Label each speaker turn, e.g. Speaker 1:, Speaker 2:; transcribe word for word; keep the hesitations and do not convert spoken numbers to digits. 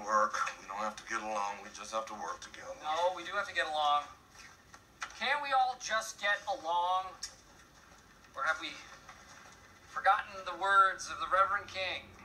Speaker 1: work. We don't have to get along. We just have to work together.
Speaker 2: No, we do have to get along. Can't we all just get along? Or have we forgotten the words of the Reverend King?